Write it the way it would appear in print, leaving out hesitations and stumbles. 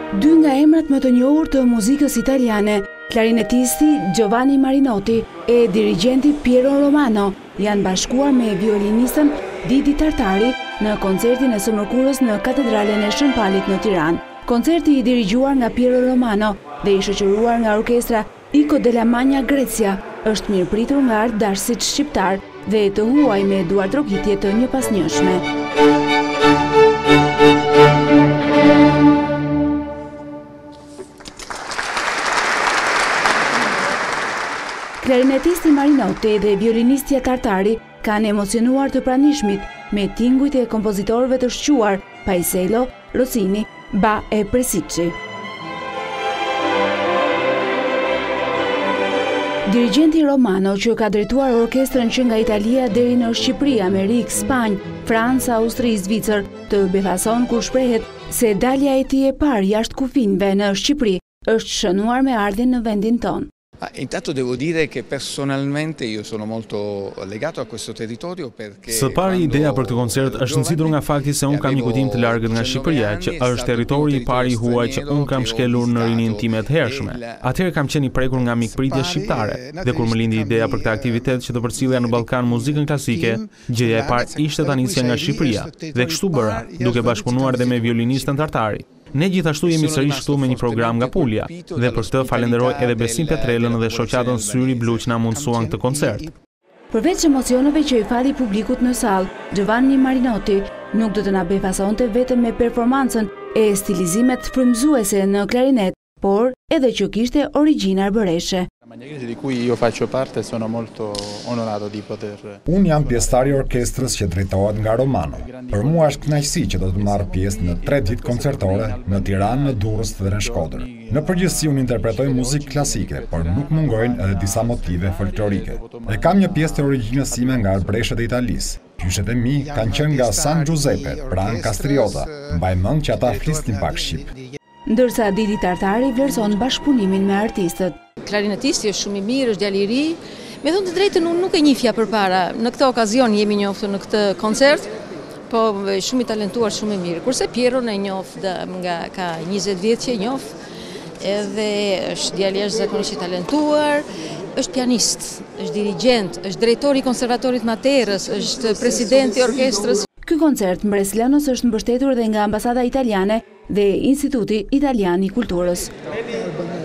Dy nga emrat më të njohur të muzikës italiane, klarinetisti Giovanni Marinotti e dirigjenti Piero Romano, janë bashkuar me violinistën Didi Tartari në koncertin e së mërkurës në Katedralen e Shën Palit në Tiranë. Koncerti i dirigjuar nga Piero Romano dhe i shoqëruar nga orkestra Iko della Magna Grecia është mirëpritur nga artdashësit shqiptar dhe të huaj me duartrokitje të njëpasnjëshme. Klarinetisti Marinotti dhe violinistja Tartari kanë emocionuar të pranishmit me tingujt e kompozitorëve të shquar Paisiello, Rossini, Ba e Presicci. Dirigjenti Romano, që ka drejtuar orkestrën që nga Italia deri në Shqipëri, Amerikë, Spanjë, Francë, Austri, Zvicër, të befason kur shprehet se dalja e tij e parë jashtë kufinëve në Shqipëri është shënuar me ardhin në vendin tonë. Intanto devo dire che personalmente io sono molto legato a questo territorio perché së pari ideja për këtë koncert është nxitur nga fakti se unë kam një kujtim të largët nga Shqipëria, që është territori i parë i huaj që unë kam shkelur në rinin time të hershme. Atëherë kam qenë i prekur nga mikpritja shqiptare, dhe kur më lindi ideja për këtë aktivitet që të përcjellja në Ballkan muzikën klasike, gjëja e parë ishte ta nisja nga Shqipëria, dhe kështu bëra, duke bashkëpunuar edhe me violinistën Tartari. Ne gjithashtu jemi sërish këtu me një program nga Puglia, dhe për këtë falenderoj edhe Besim Petrellën dhe shoqatën Syri Blu që na mundsuan këtë koncert. Përveç emocioneve që i fali publikut në sallë, Giovanni Marinotti nuk do të na befasonte vetëm me performancën e stilizimet frymëzuese në klarinet, por edhe që kishte origjina arbëreshe. Di cui io faccio parte, sono molto onorato di poter. Unë jam pjesëtari i orkestrës që drejtohet nga Romano. Për mua është kënaqësi që do të marr pjesë në 3 ditë koncertore në Tiranë, në Durrës dhe në Shkodër. Në përgjithësi unë interpretoj muzikë klasike, por nuk mungojnë edhe disa motive folklorike. E kam një pjesë të origjinës sime nga arbëreshet e Italisë. Pyshet e mi kanë qenë nga San Giuseppe, pranë Kastriota. Mbaj mend që ata flisnin pak shqip. Ndërsa Didi Tartari vlerëson bashkëpunimin me artistët. Klarinetisti është shumë i mirë, është djalë i ri. Me thënë të drejtën, unë nuk e njihja përpara. Në këtë okazion jemi njohur në këtë koncert, po shumë i talentuar, shumë i mirë. Kurse Piero e njoh nga ka 20 vjet që e njoh, edhe është djalë jashtëzakonisht i talentuar, është pianist, është dirigjent, është drejtori i konservatorit Materës, është presidenti i orkestrës. Ky koncert mbreslënës është mbështetur edhe nga Ambasada Italiane dhe Instituti Italian i Kulturës.